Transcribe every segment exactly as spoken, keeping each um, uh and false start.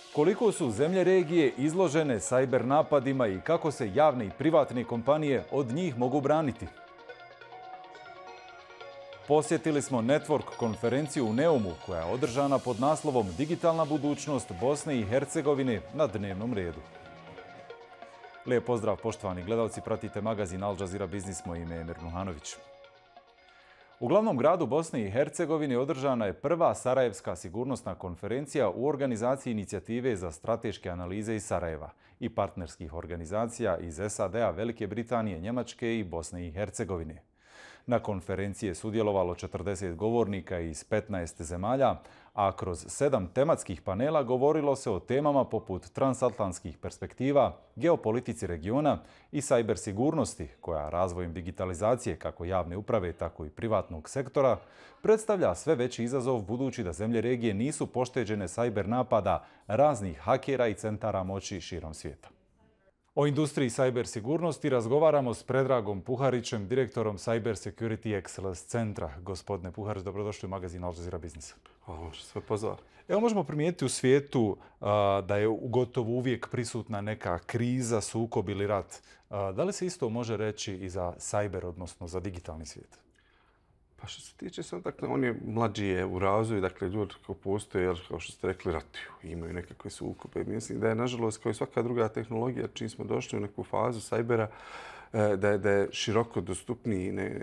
Koliko su zemlje regije izložene sajber napadima i kako se javne i privatne kompanije od njih mogu braniti? Posjetili smo Network konferenciju u Neumu koja je održana pod naslovom Digitalna budućnost Bosne i Hercegovine na dnevnom redu. Lijep pozdrav poštovani gledalci, pratite magazin Al Jazeera Biznis, moje ime je Emir Nuhanović. U glavnom gradu Bosne i Hercegovine održana je prva Sarajevska sigurnosna konferencija u organizaciji inicijative za strateške analize iz Sarajeva i partnerskih organizacija iz S A D-a, Velike Britanije, Njemačke i Bosne i Hercegovine. Na konferenciji je sudjelovalo četrdeset govornika iz petnaest zemalja, a kroz sedam tematskih panela govorilo se o temama poput transatlantskih perspektiva, geopolitici regiona i sajber sigurnosti, koja razvojem digitalizacije kako javne uprave, tako i privatnog sektora, predstavlja sve veći izazov budući da zemlje regije nisu pošteđene sajber napada raznih hakera i centara moći širom svijeta. O industriji sajber sigurnosti razgovaramo s Predragom Puharićem, direktorom Cyber Security Excellence centra. Gospodine Puharić, dobrodošli u magazin Al Jazeera Biznis. Hvala što ste pozvali. Evo možemo primijetiti u svijetu a, da je gotovo uvijek prisutna neka kriza, sukob ili rat. A, da li se isto može reći i za sajber, odnosno za digitalni svijet? Pa što se tiče sad, dakle, on je mlađi je u razvoju, dakle, ljudi koji postoje, jer, kao što ste rekli, ratuju, imaju nekakve sukobe. Mislim da je, nažalost, kao i svaka druga tehnologija, čim smo došli u neku fazu sajbera, da je, da je široko dostupniji ne,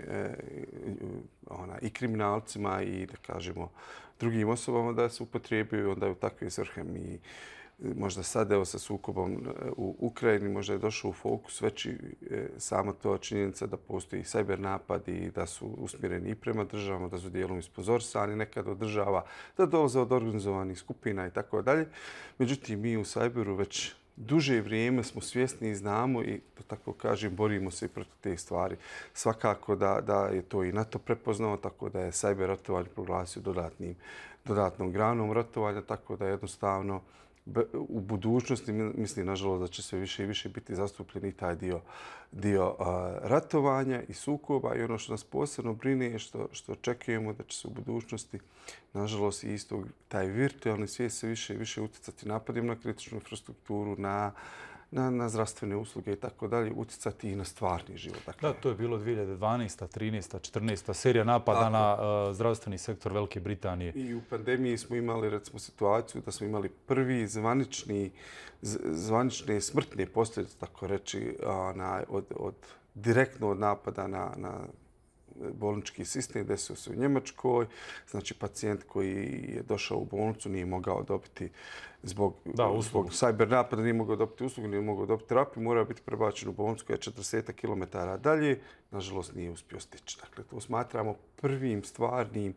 ona, i kriminalcima i, da kažemo, drugim osobama da se upotrijebaju onda u takve svrhe. Mi možda sad, evo, sa sukobom u Ukrajini možda je došao u fokus veći sama to činjenica da postoji sajber napad i da su usmjereni i prema državama, da su dijelom ispozorisani nekad od država, da dolaze od organizovanih skupina i tako dalje. Međutim, mi u sajberu već duže vrijeme smo svjesni i znamo i, da tako kažem, borimo se i protiv te stvari. Svakako da, da je to i NATO prepoznao, tako da je sajber ratovanje proglasio dodatnim, dodatnom granom ratovanja, tako da jednostavno u budućnosti, mislim, nažalost, da će sve više i više biti zastupljeni taj dio, dio uh, ratovanja i sukoba. I ono što nas posebno brine je što, što očekujemo da će se u budućnosti, nažalost, i isto taj virtualni svijet se više i više utjecati napadima na kritičnu infrastrukturu, na Na, na zdravstvene usluge i tako dalje, utjecati i na stvarni život. Dakle, da, to je bilo dvije hiljade dvanaesta, trinaesta, četrnaesta serija napada tako na uh, zdravstveni sektor Velike Britanije. I u pandemiji smo imali, recimo, situaciju da smo imali prvi zvanični, zvanične smrtne posljedice, tako reći, na, od, od, direktno od napada na, na bolnički sistem, desio se u Njemačkoj. Znači, pacijent koji je došao u bolnicu nije mogao dobiti zbog, da, zbog sajber napada, nije mogao dobiti uslugu, nije mogao dobiti terapiju, morao biti prebačen u bolnicu koja je četrdeset kilometara dalje. Nažalost, nije uspio stići. Dakle, to smatramo prvim stvarnim,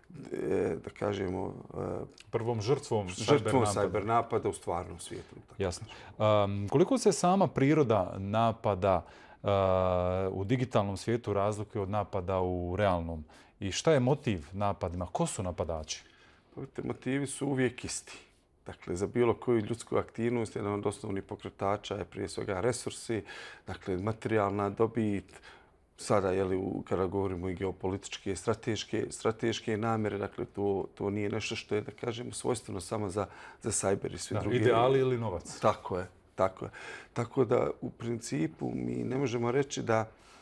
da kažemo, prvom žrtvom, žrtvom sajber napada u stvarnom svijetu. Tako. Jasno. Um, koliko se sama priroda napada Uh, u digitalnom svijetu razlikuje od napada u realnom? I šta je motiv napadima? Ko su napadači? Motivi su uvijek isti. Dakle, za bilo koju ljudsku aktivnost, jedan od osnovnih pokretača je prije svega resursi, dakle, materijalna dobit, sada, jeli, kada govorimo i geopolitičke, strateške, strateške namjere, dakle, to, to nije nešto što je, da kažemo, svojstveno samo za, za sajber i svi da, drugi. Ideali ili novac? Tako je. Tako je. Tako da, u principu, mi ne možemo reći da,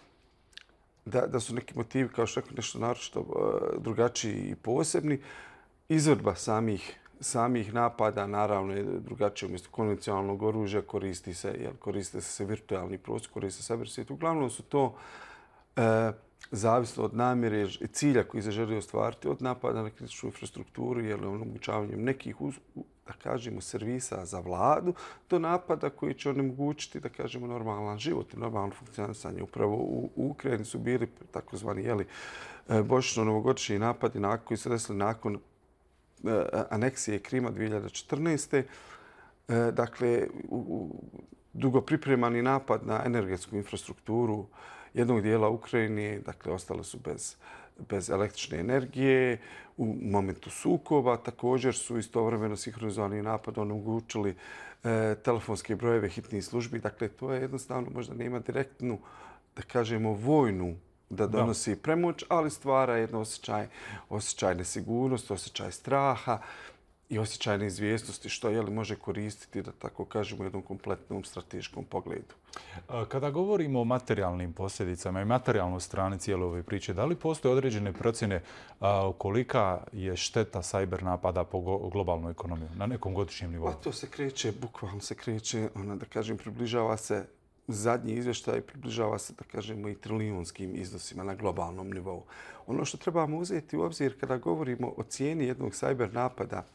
da, da su neki motivi, kao što rekao, nešto naročito uh, drugačiji i posebni. Izvedba samih, samih napada, naravno, je drugačije. Umjesto konvencionalnog oružja koristi se, jel, koriste se virtualni prostor, koriste se cyber svijet. Uglavnom su to uh, zavisno od namjere i cilja koji se želi ostvariti, od napada na kritičnu infrastrukturu, jel, omogućavanjem nekih uz, da kažemo, servisa za vladu, do napada koji će onemogućiti, da kažemo, normalan život i normalno funkcionisanje. Upravo u, u Ukrajini su bili takozvani, jeli, božićno-novogodišnji napadi koji se desili nakon aneksije Krima dvije hiljade četrnaeste. Dakle, u, u, dugo pripremani napad na energetsku infrastrukturu jednog dijela Ukrajine, dakle, ostale su bez bez električne energije. U momentu sukoba također su istovremeno sinhronizovani napad omogućili e, telefonske brojeve hitnih službi. Dakle, to je jednostavno, možda nema direktnu, da kažemo, vojnu da donosi premoć, ali stvara jedno osjećaj, osjećaj nesigurnosti, osjećaj straha. i osjećaj neizvjesnosti što je li može koristiti, da tako kažemo, u jednom kompletnom strateškom pogledu. Kada govorimo o materijalnim posljedicama i materijalnoj strani cijele ove priče, da li postoje određene procjene kolika je šteta sajber napada po globalnoj ekonomiji na nekom godišnjem nivou? Pa to se kreće, bukvalno se kreće, ona, da kažem, približava se zadnji izvještaj, približava se, da kažemo, i trilijonskim iznosima na globalnom nivou. Ono što trebamo uzeti u obzir kada govorimo o cijeni jednog sajber napada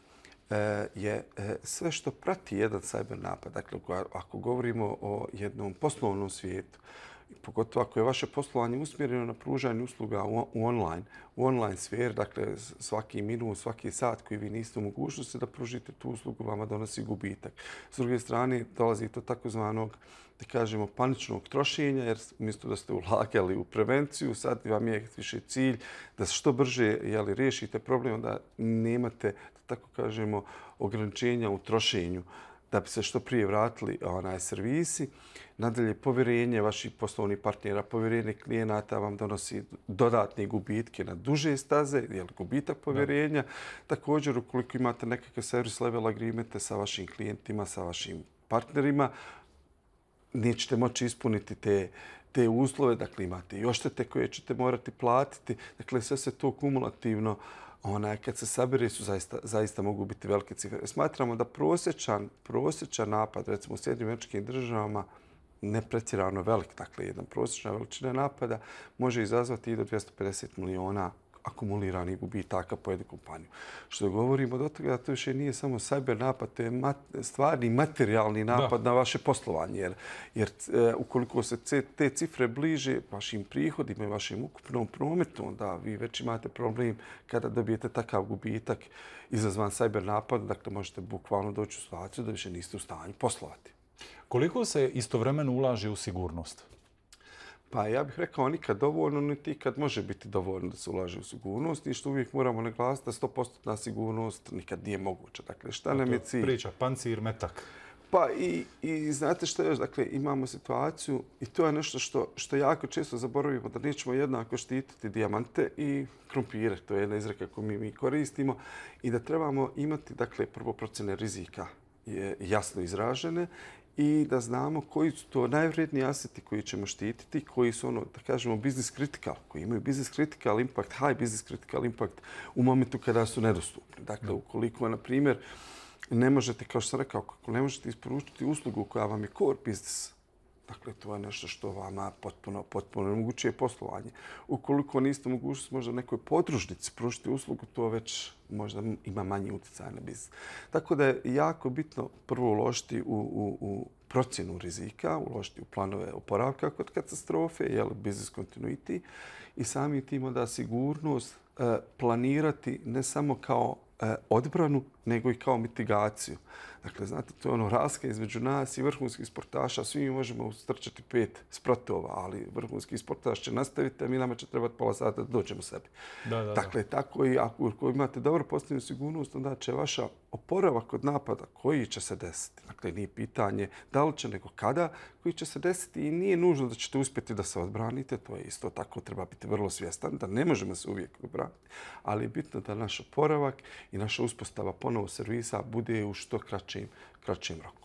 je sve što prati jedan sajber napad. Dakle, ako govorimo o jednom poslovnom svijetu, pogotovo ako je vaše poslovanje usmjereno na pružanje usluga u online, u online sferi, dakle svaki minut, svaki sat koji vi niste u mogućnosti da pružite tu uslugu, vama donosi gubitak. S druge strane, dolazi to takozvanog, da kažemo, paničnog trošenja, jer umjesto da ste ulagali u prevenciju, sad vam je više cilj da što brže jeli, riješite problem, da nemate, da tako kažemo, ograničenja u trošenju, da bi se što prije vratili onaj servisi. Nadalje, povjerenje vaših poslovnih partnera, povjerenje klijenata vam donosi dodatne gubitke na duže staze, jer gubitak povjerenja. Da. Također, ukoliko imate nekakve service level agreemente sa vašim klijentima, sa vašim partnerima, nećete moći ispuniti te, te uslove. Dakle, imate i odštete koje ćete morati platiti. Dakle, sve se to kumulativno onaj, kad se sabere su zaista, zaista mogu biti velike cifre. Smatramo da prosječan, prosječan napad, recimo u Sjedinjenim Američkim Državama, ne pretjerano velik, dakle jedan prosječna veličina napada može izazvati i do dvjesto pedeset miliona akumuliranih gubitaka po jednu kompaniju. Što govorimo do toga da to više nije samo cyber napad, to je mat, stvarni materijalni napad da. na vaše poslovanje. Jer, jer e, ukoliko se te cifre bliže vašim prihodima i vašim ukupnom prometu, onda vi već imate problem kada dobijete takav gubitak izazvan cyber napad, dakle možete bukvalno doći u situaciju da više niste u stanju poslovati. Koliko se istovremeno ulaže u sigurnost? Pa ja bih rekao nikad dovoljno, niti kad može biti dovoljno da se ulaže u sigurnost i što uvijek moramo naglasiti da sto posto sigurnost nikad nije moguća. Dakle, šta nam je cilj? Priča, pancir, metak. Pa i, i znate što još? Dakle, imamo situaciju i to je nešto što, što jako često zaboravimo, da nećemo jednako štititi dijamante i krompire. To je jedna izreka koju mi, mi koristimo i da trebamo imati, dakle, prvo procjene rizika je jasno izražene i da znamo koji su to najvredniji aseti koji ćemo štititi, koji su ono, da kažemo, business critical, koji imaju business critical impact, high business critical impact u momentu kada su nedostupni. Dakle, ukoliko, na primjer, ne možete, kao što sam rekao, ako ne možete isporučiti uslugu koja vam je core business, dakle, to je nešto što vama potpuno, potpuno omogućuje poslovanje. Ukoliko niste mogućnosti možda nekoj podružnici pružiti uslugu, to već možda ima manji utjecaj na biznis. Tako da je jako bitno prvo uložiti u, u, u procjenu rizika, uložiti u planove oporavka kod katastrofe, jel, business continuity i sami tim onda sigurnost eh, planirati ne samo kao eh, odbranu, nego i kao mitigaciju. Dakle, znate, to je ono raska između nas i vrhunskih sportaša. Svi mi možemo ustrčati pet sprotova, ali vrhunski sportaš će nastaviti, a mi nama će trebati pola sata da dođemo sebi. Da, da, da. Dakle, tako i ako imate dobro postavljenu sigurnost, onda će vaša oporavak od napada koji će se desiti. Dakle, nije pitanje da li će, nego kada koji će se desiti i nije nužno da ćete uspjeti da se odbranite. To je isto tako, treba biti vrlo svjestan da ne možemo se uvijek odbraniti. Ali je bitno da naš oporavak i naša uspostava ponovo servisa bude u što kraćem, kraćem roku.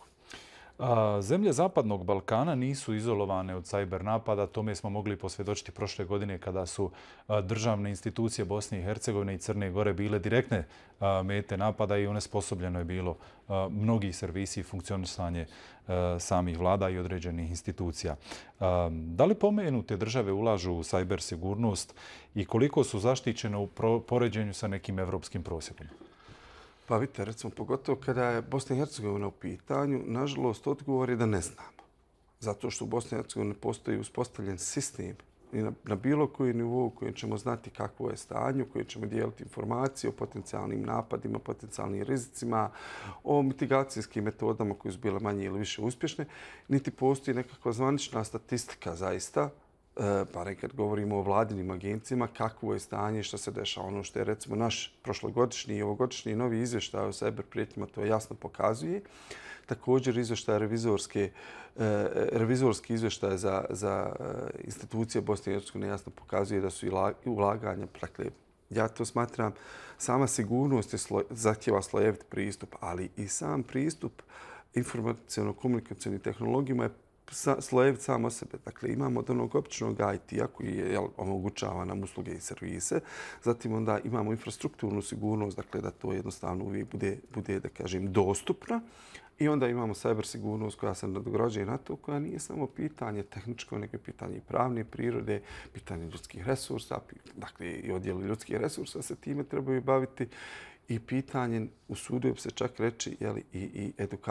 A, zemlje Zapadnog Balkana nisu izolovane od sajber napada. Tome smo mogli posvjedočiti prošle godine kada su a, državne institucije Bosne i Hercegovine i Crne Gore bile direktne a, mete napada i onesposobljeno je bilo a, mnogi servisi i funkcionisanje a, samih vlada i određenih institucija. A, da li pomenute države ulažu u sajber sigurnost i koliko su zaštićene u poređenju sa nekim evropskim prosjekom? Pa vidite, recimo, pogotovo kada je Bosna i Hercegovina u pitanju, nažalost, odgovor je da ne znamo. Zato što u Bosni i Hercegovini postoji uspostavljen sistem i na, na bilo koji nivou u kojem ćemo znati kakvo je stanje, u kojem ćemo dijeliti informacije o potencijalnim napadima, potencijalnim rizicima, o mitigacijskim metodama koje su bile manje ili više uspješne, niti postoji nekakva zvanična statistika zaista, pa nekad govorimo o vladinim agencijama, kakvo je stanje, što se dešava. Ono što je recimo naš prošlogodišnji i ovogodišnji novi izvještaj o sajber prijetnjama to jasno pokazuje. Također izvještaj revizorske, revizorski izvještaj za, za institucije Bosne i Hercegovine jasno pokazuje da su ulaganja, dakle, Ja to smatram, sama sigurnost je sloj, zahtjeva slojevit pristup, ali i sam pristup informaciono-komunikacijnim tehnologijama je slojevit sam o sebe. Dakle, imamo od onog običnog I T-a koji je, jel, omogućava nam usluge i servise. Zatim onda imamo infrastrukturnu sigurnost, dakle da to jednostavno uvijek bude, bude da kažem, dostupna. I onda imamo cyber sigurnost koja se nadograđuje na to, koja nije samo pitanje tehničko, nego je pitanje pravne prirode, pitanje ljudskih resursa, dakle i odjeli ljudskih resursa se time trebaju baviti i pitanje, usudio bi se čak reći, jeli, i, i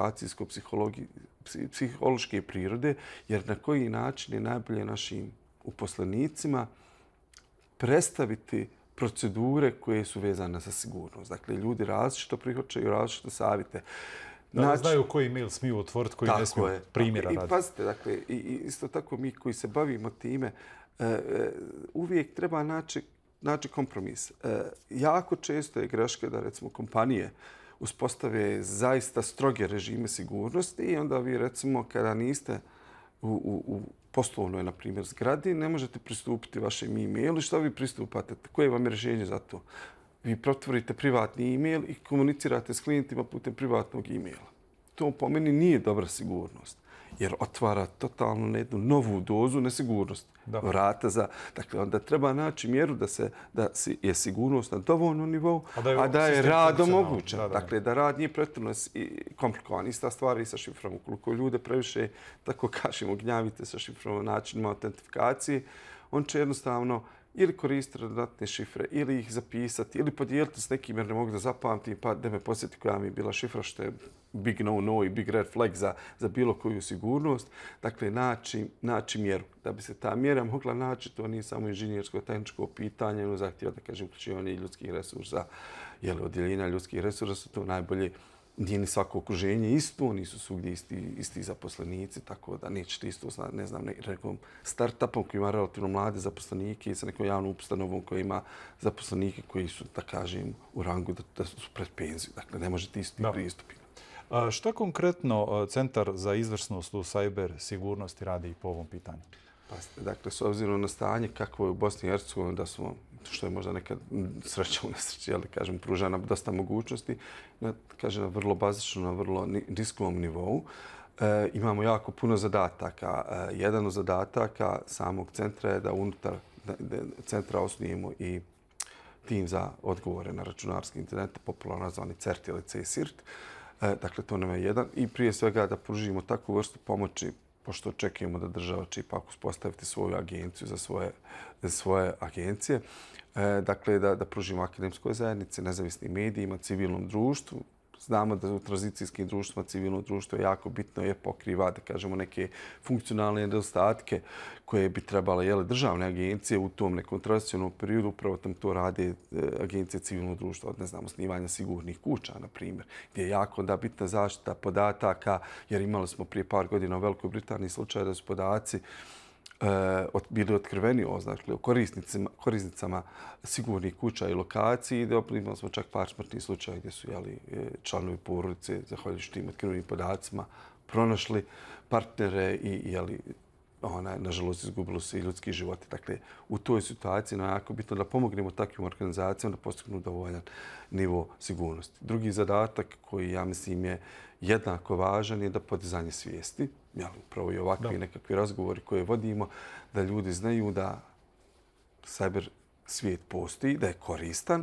edukacijsko-psihološke prirode, jer na koji način je najbolje našim uposlenicima predstaviti procedure koje su vezane za sigurnost. Dakle, ljudi različito prihvaćaju različite savjete. Da znači, znaju koji mail smiju otvoriti, koji ne smiju, primjera radi. I pazite, dakle, i, i isto tako mi koji se bavimo time, e, uvijek treba naći, naći kompromis. E, jako često je greška da, recimo, kompanije uspostave zaista stroge režime sigurnosti i onda vi, recimo, kada niste u, u, u poslovnoj, na primjer, zgradi, ne možete pristupiti vašem e-mailu. Što vi pristupate? Koje vam je rješenje za to? Vi protvorite privatni e-mail i komunicirate s klijentima putem privatnog e-maila. To po meni nije dobra sigurnost, jer otvara totalno na jednu novu dozu nesigurnosti. Vrata za, dakle, onda treba naći mjeru da, se, da je sigurnost na dovoljnom nivou, a da je, a da je rad omogućen. Da, da. Dakle, da rad nije pretjerano komplikovan. Ista stvar i sa šifrom. Ukoliko ljude previše, tako kažemo, gnjavite sa šifrom načinima autentifikacije, on će jednostavno ili koristiti dodatne šifre, ili ih zapisati, ili podijeliti s nekim jer ne mogu da zapamtim, pa da me podsjeti koja mi je bila šifra, što je big no-no i big red flag za, za bilo koju sigurnost. Dakle, naći, naći mjeru. Da bi se ta mjera mogla naći, to nije samo inženjersko-tehničko pitanje, ono zahtjeva, da kažem, uključivanje ljudskih resursa, jel, odjeljenja ljudskih resursa, to najbolje. Nije ni svako okruženje isto, nisu svugdje isti, isti zaposlenici, tako da nećete isto, ne znam, nekom startupom koji ima relativno mlade zaposlenike i sa nekom javnom ustanovom koji ima zaposlenike koji su, da kažem, u rangu da, da su pred penziju. Dakle, ne možete isti pristup imati. A šta konkretno Centar za izvrsnost u cyber sigurnosti radi po ovom pitanju? Pa, dakle, s obzirom na stanje kakvo je u Bosni i Hercegovini, da smo, što je možda nekad sreća u nesreći, ali kažem, pruža nam dosta mogućnosti, na, kažem, na vrlo bazično, na vrlo niskovom nivou. E, imamo jako puno zadataka. E, jedan od zadataka samog centra je da unutar da, da, centra osnujemo i tim za odgovore na računarske internete, popularno nazvani CERT ili C-SIRT. E, dakle, to nam je jedan. I prije svega da pružimo takvu vrstu pomoći, pošto očekujemo da država će ipak uspostaviti svoju agenciju za svoje, za svoje agencije. E, dakle, da, da pružimo akademskoj zajednici, nezavisnim medijima, civilnom društvu. Znamo da u tranzicijskim društvima civilno društvo je jako bitno, je pokriva, da kažemo, neke funkcionalne nedostatke koje bi trebale, jele, državne agencije u tom nekom tranzicionom periodu. Upravo tam to rade agencije civilnog društva, od, ne znam, osnivanja sigurnih kuća, na primjer, gdje je jako da bitna zaštita podataka, jer imali smo prije par godina u Velikoj Britaniji slučaj da su podaci Uh, bili otkriveni dakle, o korisnicima, korisnicama sigurnih kuća i lokaciji. I imali smo čak par smrtnih slučaja gdje su, jeli, članovi porodice, zahvaljujući tim otkrivenim podacima, pronašli partnere i, jeli, ona, nažalost, izgubilo se i ljudski životi. Dakle, u toj situaciji je jako bitno da pomognemo takvim organizacijama da postignu dovoljan nivo sigurnosti. Drugi zadatak koji, ja mislim, je jednako važan je da podizanje svijesti. Jel, upravo i ovakvi da. nekakvi razgovori koje vodimo, da ljudi znaju da cyber svijet postoji, da je koristan,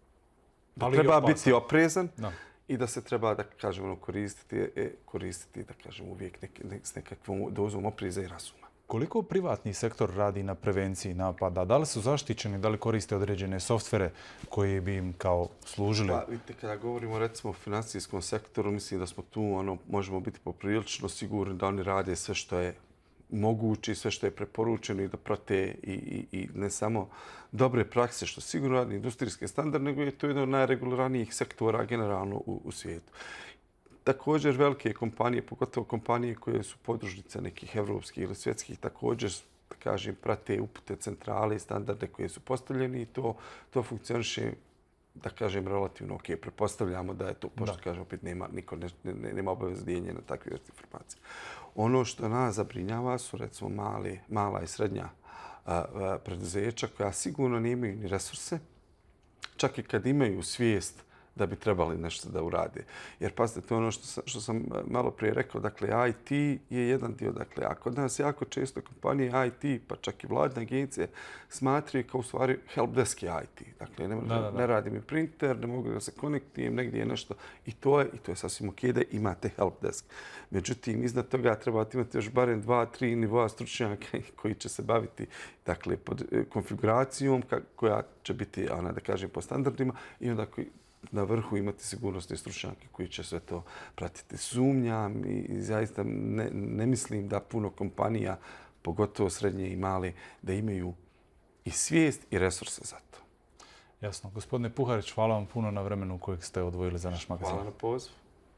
da ali treba biti oprezan da. i da se treba, da kažemo, koristiti, koristiti da kažemo, uvijek nek, nek, s nekakvom dozom opreza i razuma. Koliko privatni sektor radi na prevenciji napada? Da li su zaštićeni, da li koriste određene softvere koji bi im kao služili? Pa, vidite, kada govorimo recimo o financijskom sektoru, mislim da smo tu, ono, možemo biti poprilično sigurni da oni rade sve što je moguće, sve što je preporučeno i da prate i, i, i ne samo dobre prakse, što sigurno radi industrijske standarde, nego je to jedan od najreguliranijih sektora generalno u, u svijetu. Također velike kompanije, pogotovo kompanije koje su podružnice nekih evropskih ili svjetskih, također, da kažem, prate upute centrale i standarde koje su postavljeni i to, to funkcioniše, da kažem, relativno ok. Prepostavljamo da je to, pošto kažem, opet nema, niko ne, ne, nema obavez dijeljenja na takve vrste informacije. Ono što nas zabrinjava su, recimo, mali, mala i srednja a, a, preduzeća koja sigurno nemaju ni resurse, čak i kad imaju svijest da bi trebali nešto da urade. Jer pazite, to je ono što sam, što sam malo prije rekao, dakle I T je jedan dio. Dakle, a kod nas jako često kompanije I T, pa čak i vladne agencije, smatraju kao u stvari helpdesk je I T. Dakle, ne, da, da, da. ne radi mi printer, ne mogu da se konektijem, negdje je nešto. I to je, i to je sasvim ok da imate helpdesk. Međutim, iznad toga trebate imati još barem dva, tri nivoa stručnjaka koji će se baviti dakle, pod konfiguracijom koja će biti, ona, da kažem, po standardima i onda koji na vrhu imati sigurnosne stručnjake koji će sve to pratiti. Sumnjam i zaista ne, ne mislim da puno kompanija, pogotovo srednje i male, da imaju i svijest i resurse za to. Jasno. Gospodine Puharić, hvala vam puno na vremenu kojeg ste odvojili za naš magazin. Hvala na poziv.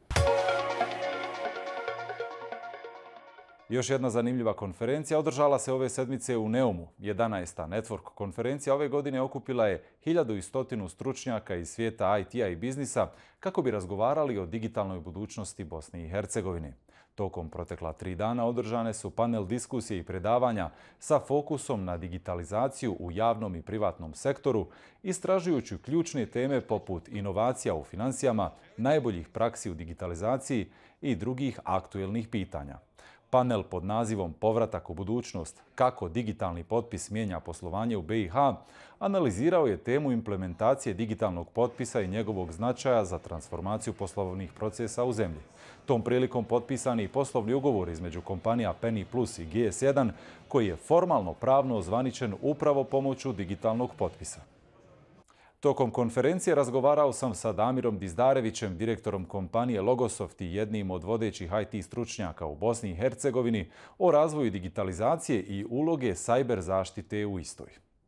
Još jedna zanimljiva konferencija održala se ove sedmice u Neumu. jedanaesta Network konferencija ove godine okupila je hiljadu sto stručnjaka iz svijeta I T-a i biznisa kako bi razgovarali o digitalnoj budućnosti Bosne i Hercegovine. Tokom protekla tri dana održane su panel diskusije i predavanja sa fokusom na digitalizaciju u javnom i privatnom sektoru, istražujući ključne teme poput inovacija u financijama, najboljih praksi u digitalizaciji i drugih aktuelnih pitanja. Panel pod nazivom Povratak u budućnost, kako digitalni potpis mijenja poslovanje u B i H, analizirao je temu implementacije digitalnog potpisa i njegovog značaja za transformaciju poslovnih procesa u zemlji. Tom prilikom potpisani i poslovni ugovor između kompanija Penny Plus i G S jedan, koji je formalno pravno ozvaničen upravo pomoću digitalnog potpisa. Tokom konferencije razgovarao sam sa Damirom Dizdarevićem, direktorom kompanije Logosoft i jednim od vodećih I T stručnjaka u Bosni i Hercegovini, o razvoju digitalizacije i uloge sajber zaštite u istoj.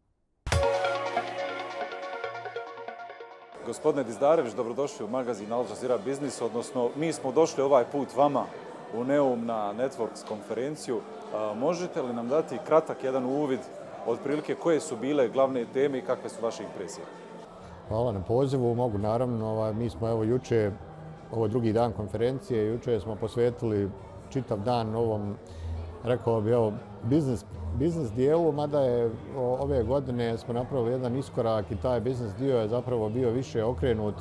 Gospodine Dizdarević, dobrodošli u magazin Al Jazeera Biznis, odnosno mi smo došli ovaj put vama u Neum na Networks konferenciju. Možete li nam dati kratak jedan uvid otprilike koje su bile glavne teme i kakve su vaše impresije? Hvala na pozivu. Mogu naravno. Mi smo evo juče, ovo drugi dan konferencije, juče smo posvetili čitav dan ovom, rekao bi, evo, biznis, biznis dijelu, mada je ove godine smo napravili jedan iskorak i taj biznis dio je zapravo bio više okrenut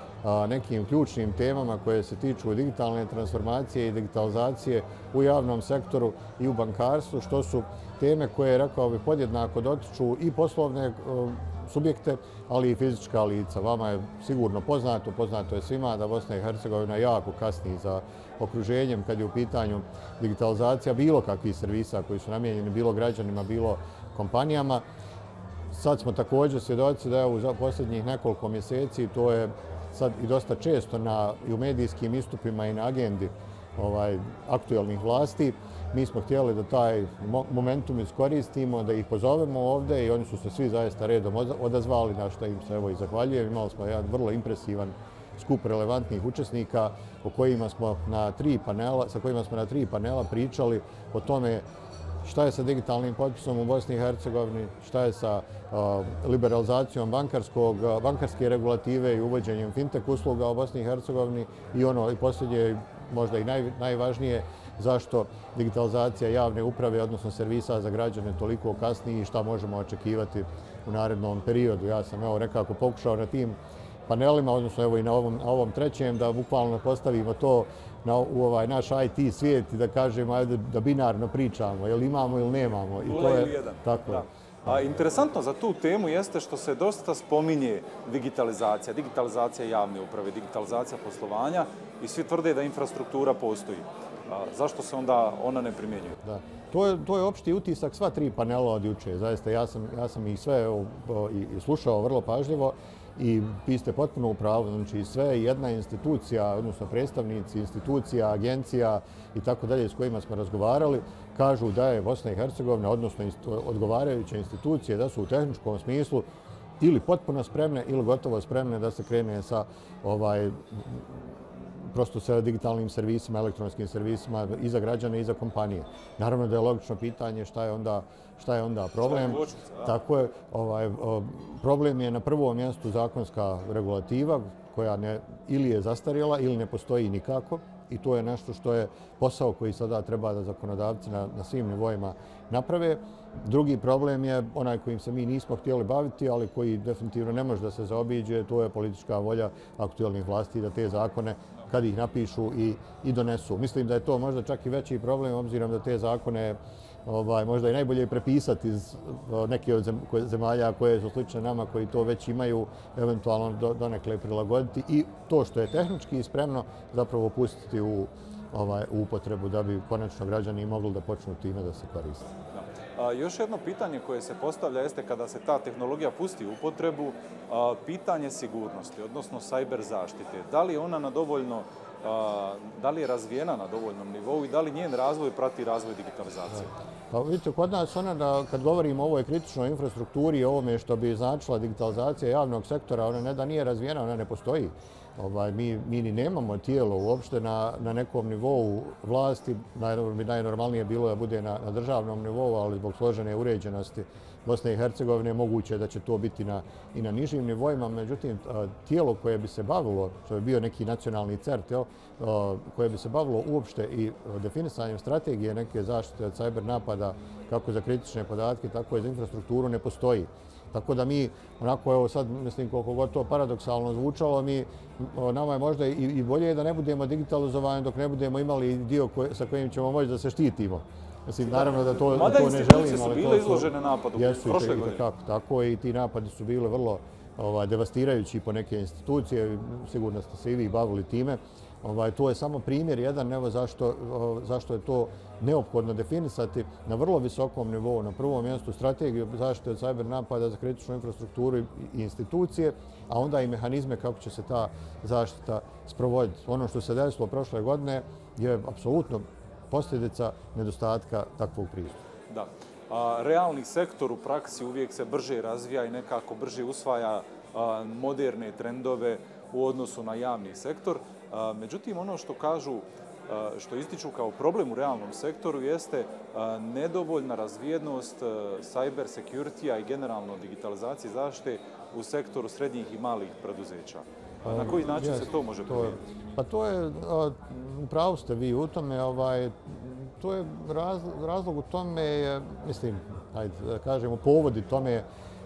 nekim ključnim temama koje se tiču digitalne transformacije i digitalizacije u javnom sektoru i u bankarstvu, što su teme koje, rekao bi, podjednako dotiču i poslovne subjekte, ali i fizička lica. Vama je sigurno poznato, poznato je svima da Bosna i Hercegovina jako kasni za okruženjem kad je u pitanju digitalizacija bilo kakvih servisa koji su namijenjeni bilo građanima, bilo kompanijama. Sad smo također svjedoci da je u posljednjih nekoliko mjeseci, to je sad i dosta često na, i u medijskim istupima i na agendi ovaj, aktuelnih vlasti. Mi smo htjeli da taj momentum iskoristimo, da ih pozovemo ovdje i oni su se svi zaista redom odazvali, na što im se evo i zahvaljujem. Imali smo jedan vrlo impresivan skup relevantnih učesnika o kojima smo na tri panela, sa kojima smo na tri panela pričali o tome šta je sa digitalnim potpisom u Bosni i Hercegovini, šta je sa uh, liberalizacijom bankarskog, uh, bankarske regulative i uvođenjem fintech usluga u Bosni i Hercegovini i ono i posljednje, možda i naj, najvažnije, zašto digitalizacija javne uprave, odnosno servisa za građane, toliko kasni i šta možemo očekivati u narednom periodu. Ja sam evo nekako pokušao na tim panelima, odnosno evo i na ovom, na ovom trećem, da bukvalno postavimo to na, u ovaj naš I T svijet i da kažemo ajde, da binarno pričamo, jel imamo ili nemamo. I to je tako. Da. A interesantno za tu temu jeste što se dosta spominje digitalizacija, digitalizacija javne uprave, digitalizacija poslovanja i svi tvrde da infrastruktura postoji. A zašto se onda ona ne primjenjuje? Da. To je, to je opšti utisak sva tri panela od juče. Zaista ja sam, ja sam ih sve o, o, i slušao vrlo pažljivo i vi ste potpuno u pravu. Znači sve jedna institucija, odnosno predstavnici institucija, agencija i tako dalje s kojima smo razgovarali, kažu da je Bosna i Hercegovina, odnosno odgovarajuće institucije, da su u tehničkom smislu ili potpuno spremne ili gotovo spremne da se krene sa ovaj, prosto sa digitalnim servisima, elektronskim servisima i za građane i za kompanije. Naravno da je logično pitanje šta je onda, šta je onda problem. Tako je, ovaj, problem je na prvom mjestu zakonska regulativa koja ne, ili je zastarjela ili ne postoji nikako. I to je nešto što je posao koji sada treba da zakonodavci na, na svim nivoima naprave. Drugi problem je onaj kojim se mi nismo htjeli baviti, ali koji definitivno ne može da se zaobiđe, to je politička volja aktualnih vlasti da te zakone, kad ih napišu i, i donesu. Mislim da je to možda čak i veći problem, obzirom da te zakone ovaj, možda i najbolje prepisati iz neke od zemalja koje su slične nama, koji to već imaju, eventualno do, donekle prilagoditi i to što je tehnički spremno zapravo pustiti u, ovaj, u upotrebu da bi konačno građani mogli da počnu time da se koriste. A, još jedno pitanje koje se postavlja jeste kada se ta tehnologija pusti u upotrebu, a, pitanje sigurnosti, odnosno cyber zaštite. Da li je ona na dovoljno, a, da li je razvijena na dovoljnom nivou i da li njen razvoj prati razvoj digitalizacije? Pa vidite, kod nas ona da kad govorimo o ovoj kritičnoj infrastrukturi i ovome što bi značila digitalizacija javnog sektora, ona ne da nije razvijena, ona ne postoji. Ovaj, mi, mi ni nemamo tijelo uopšte na, na nekom nivou vlasti. Bi najnormalnije bilo da bude na, na državnom nivou, ali zbog složene uređenosti Bosne i Hercegovine moguće da će to biti na, i na nižim nivoima. Međutim, tijelo koje bi se bavilo, što je bio neki nacionalni CERT, jel, koje bi se bavilo uopšte i definisanjem strategije neke zaštite od cyber napada, kako za kritične podatke, tako i za infrastrukturu, ne postoji. Tako da mi, onako, evo sad, mislim, koliko god to paradoksalno zvučalo, mi, nama je možda i, i bolje da ne budemo digitalizovani dok ne budemo imali dio koje, sa kojim ćemo moći da se štitimo. Mislim, naravno da to, da to ne želimo, ali to su... bile izložene napadu jesu, prošle godine. Tako, tako i ti napadi su bile vrlo ovaj, devastirajući po neke institucije, sigurno ste se i vi bavili time. Ovaj, to je samo primjer jedan, evo zašto, zašto je to neophodno definisati na vrlo visokom nivou. Na prvom mjestu strategiju zaštite od cyber napada za kritičnu infrastrukturu i institucije, a onda i mehanizme kako će se ta zaštita sprovoditi. Ono što se desilo prošle godine je apsolutno posljedica nedostatka takvog pristupa. Da. A, realni sektor u praksi uvijek se brže razvija i nekako brže usvaja a, moderne trendove u odnosu na javni sektor. A, međutim, ono što kažu, a, što ističu kao problem u realnom sektoru jeste a, nedovoljna razvijenost a, cyber security-a i generalno digitalizacije zaštite u sektoru srednjih i malih preduzeća. Na koji način Yes, se to može promijeniti? Pa to je, upravo ste vi u tome, ovaj, to je razlog, razlog u tome, je, mislim, ajde da kažemo, povodi tome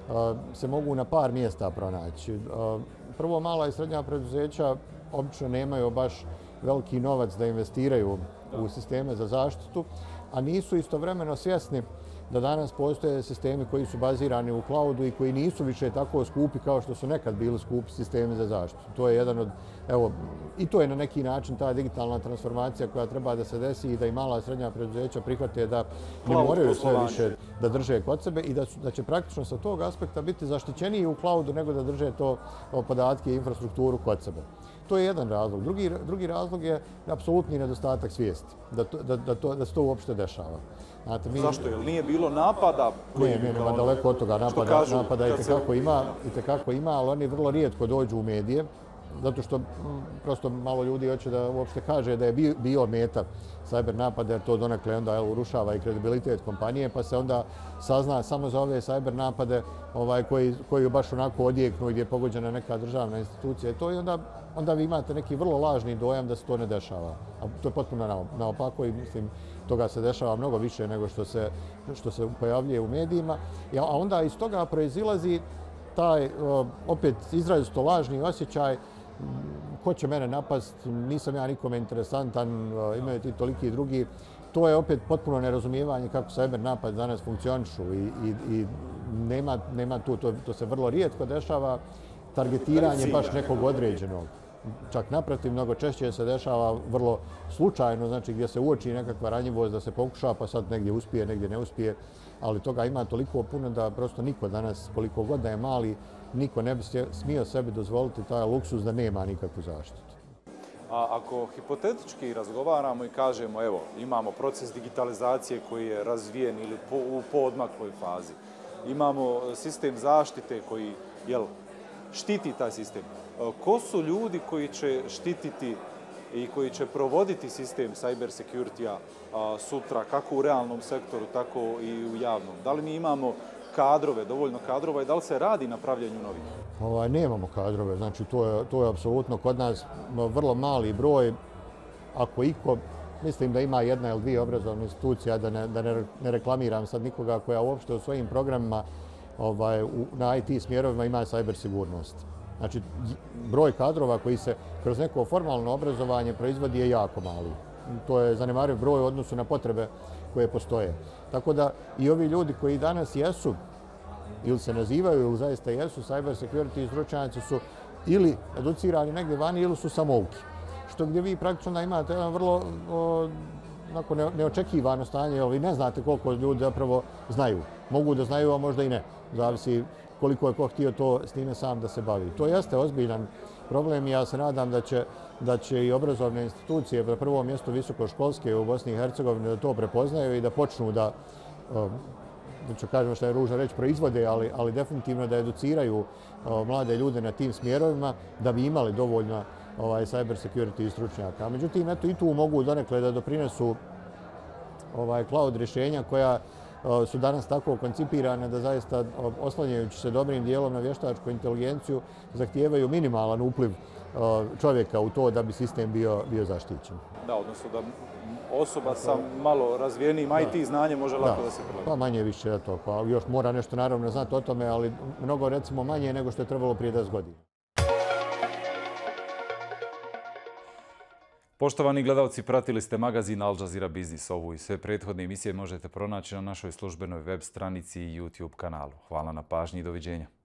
se mogu na par mjesta pronaći. Prvo, mala i srednja preduzeća obično nemaju baš veliki novac da investiraju u sisteme za zaštitu, a nisu istovremeno svjesni da danas postoje sistemi koji su bazirani u cloudu i koji nisu više tako skupi kao što su nekad bili skupi sistemi za zaštitu. To je jedan od, evo, i to je na neki način ta digitalna transformacija koja treba da se desi i da i mala i srednja preduzeća prihvate da ne moraju sve više da drže kod sebe i da, su, da će praktično sa tog aspekta biti zaštićeniji u cloudu nego da drže to podatke i infrastrukturu kod sebe. To je jedan razlog. Drugi, drugi razlog je apsolutni nedostatak svijesti da, to, da, da, to, da se to uopšte dešava. Znate, mi... Zašto? Jer nije bilo napada? Ne, ne, nema daleko od toga. Napada, kažu, napada i tekako se... ima, i tekako ima, ali oni vrlo rijetko dođu u medije, zato što m, prosto malo ljudi hoće da uopšte kaže da je bio, bio meta cyber napada, jer to donekle onda evo, urušava i kredibilitet kompanije, pa se onda sazna samo za ove cyber napade ovaj, koji, koji baš onako odjeknu gdje je pogođena neka državna institucija. To je onda, onda vi imate neki vrlo lažni dojam da se to ne dešava. A to je potpuno naopako i mislim toga se dešava mnogo više nego što se, što se pojavljuje u medijima. A onda iz toga proizilazi taj opet izrazito lažni osjećaj ko će mene napast, nisam ja nikome interesantan, imaju ti toliki drugi. To je opet potpuno nerazumijevanje kako cyber napad danas funkcionišu i, i, i nema, nema tu, to, to se vrlo rijetko dešava, targetiranje baš nekog određenog. Čak naprotiv, mnogo češće se dešava vrlo slučajno, znači gdje se uoči nekakva ranjivost da se pokuša, pa sad negdje uspije, negdje ne uspije, ali toga ima toliko puno da prosto niko danas, koliko god da je mali, niko ne bi smio sebi dozvoliti taj luksuz da nema nikakvu zaštitu. A ako hipotetički razgovaramo i kažemo, evo, imamo proces digitalizacije koji je razvijen ili po, u poodmakloj fazi, imamo sistem zaštite koji, jel, štiti taj sistem. Ko su ljudi koji će štititi i koji će provoditi sistem cyber security-a sutra, kako u realnom sektoru, tako i u javnom? Da li mi imamo kadrove, dovoljno kadrova i da li se radi na pravljenju novih? Ovaj, nemamo kadrove, znači to je, to je apsolutno kod nas vrlo mali broj, ako iko, Mislim da ima jedna ili dvije obrazovne institucije, da ne, da ne, ne reklamiram sad nikoga, koja uopšte u svojim programima ovaj, u, na I T smjerovima ima cyber sigurnost. Znači, broj kadrova koji se kroz neko formalno obrazovanje proizvodi je jako mali. To je zanemariv broj u odnosu na potrebe koje postoje. Tako da i ovi ljudi koji danas jesu, ili se nazivaju, ili zaista jesu, cyber security stručnjaci su ili educirani negdje vani, ili su samouki. Što gdje vi praktično da imate jedan vrlo o, onako ne, neočekivano stanje, jer vi ne znate koliko ljudi zapravo znaju. Mogu da znaju, a možda i ne. Zavisi koliko je ko htio to s time sam da se bavi. To jeste ozbiljan problem i ja se nadam da će, da će i obrazovne institucije, na prvom mjestu visokoškolske u Bosni i Hercegovini, da to prepoznaju i da počnu da, da ću kažem što je ružno reći, proizvode, ali, ali definitivno da educiraju mlade ljude na tim smjerovima da bi imali dovoljno ovaj, cyber security stručnjaka. Međutim, eto, i tu mogu donekle da doprinesu ovaj, cloud rješenja koja su danas tako koncipirane da zaista, oslanjajući se dobrim dijelom na vještačku inteligenciju, zahtijevaju minimalan upliv čovjeka u to da bi sistem bio, bio zaštićen. Da, odnosno da osoba sa malo razvijenim I T znanjem može lako da, da se prilagodi. Pa manje više, eto, pa još mora nešto naravno znati o tome, ali mnogo recimo manje nego što je trebalo prije deset godina. Poštovani gledalci, pratili ste magazin Al Jazeera Biznis. Ovu i sve prethodne emisije možete pronaći na našoj službenoj web stranici i YouTube kanalu. Hvala na pažnji i doviđenja.